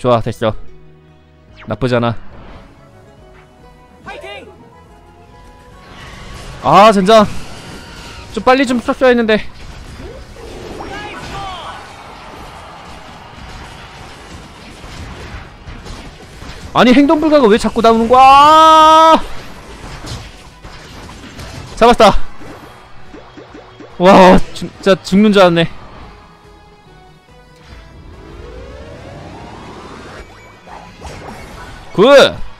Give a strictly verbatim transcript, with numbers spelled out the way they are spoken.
좋아, 됐어. 나쁘잖아. 아, 젠장. 좀 빨리 좀 썼어야 했는데. 아니, 행동불가가 왜 자꾸 나오는 거야? 잡았다. 와, 진짜 죽는 줄 알았네. 굿!